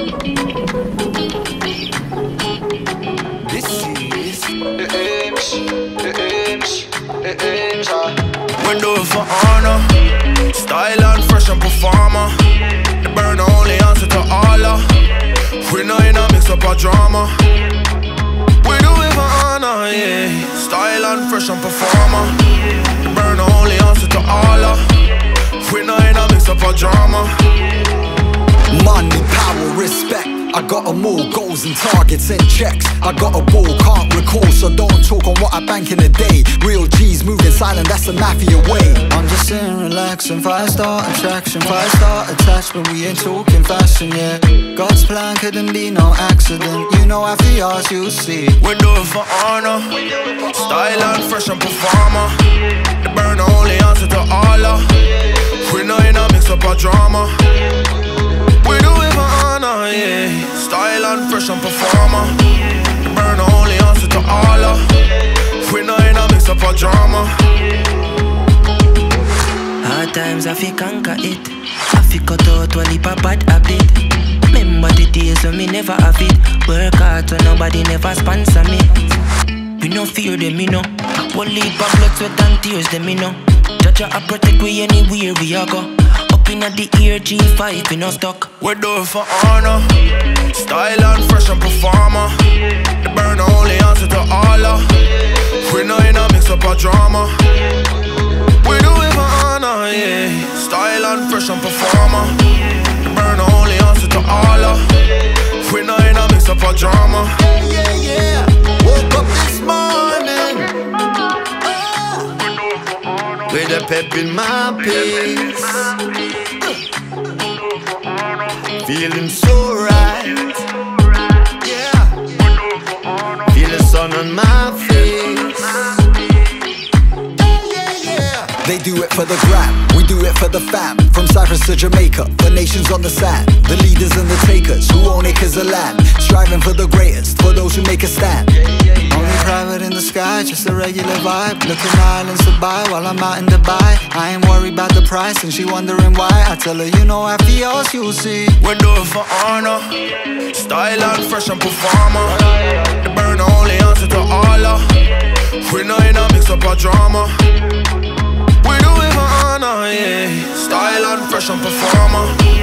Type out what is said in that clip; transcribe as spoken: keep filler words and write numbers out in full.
This is the Ames, the Ames, the Ames. We do it for honor, style and fresh and performer. The burn only answer to all of. We know you not mix up a drama. We do it for honor, yeah. Style and fresh and performer. The burn only answer to all of. We know you not mix up a drama. Money, power, respect, I got 'em all, goals and targets and checks. I got a ball, can't recall, so don't talk on what I bank in a day. Real G's moving silent, that's the mafia way. I'm just sitting relaxing, five-star attraction, five-star attachment, we ain't talking fashion, yeah. God's plan couldn't be no accident, you know after yours you'll see. We do it for honor, style and fresh and performer. The burn only answer to all of. We know you not mix up a drama. We do it for honor, yeah. Style and fresh and performer. The burn only answer to all of. We know you not mix up a drama. Hard times I fi conquer it. I fi cut out one heap of bad habit. Remember the days when me never have it. Work hard so nobody never sponsor me. We no fear them, you know. One heap of blood, sweat and tears them, you know. Judge I protect we anywhere we a go. Inna the ear G five, we no stuck. We do it for honor, style and fresh and performer. The burn only answer to all of. We know you not mix up a drama. We do it for honor, yeah. Style and fresh and performer. The burn only answer to all of. We know you not mix up a drama. Yeah, yeah, woke up this morning with a pep in my pace, feeling so right, yeah. Feel the sun on my face. Yeah, yeah, yeah. They do it for the gram, we do it for the fam. From Cyprus to Jamaica, for nations on the sand. The leaders and the takers, who own acres of land. Striving for the greatest, for those who make a stand. Only private in the sky, just a regular vibe. Looking islands to buy while I'm out in Dubai. I ain't worried about the price and she wondering why. I tell her, you know after yours you'll see. We do it for honor, style and fresh and performer. The burn only answer to all of. We know you not mix up a drama. We do it for honor, yeah. Style and fresh and performer.